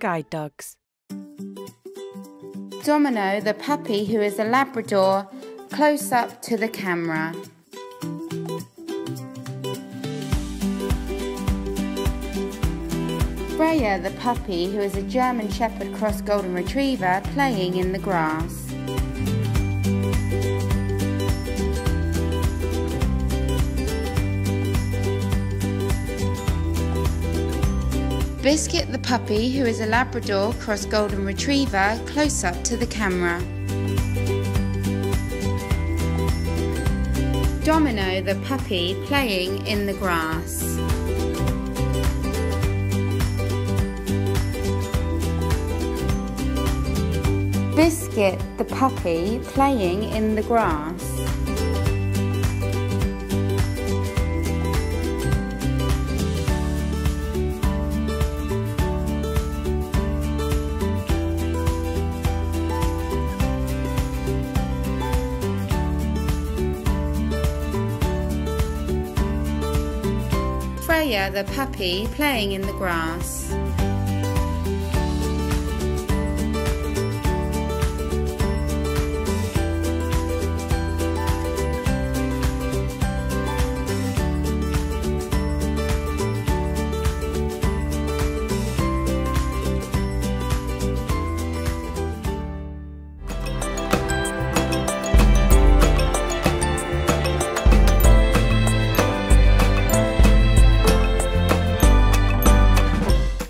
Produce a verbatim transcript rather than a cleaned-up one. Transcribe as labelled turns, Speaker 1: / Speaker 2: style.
Speaker 1: guide dogs.
Speaker 2: Domino, the puppy who is a Labrador, close up to the camera. Freya, the puppy who is a German Shepherd cross Golden Retriever, playing in the grass. Biscuit, the puppy who is a Labrador cross Golden Retriever, close up to the camera. Domino, the puppy playing in the grass. Biscuit, the puppy playing in the grass. Freya, the puppy playing in the grass.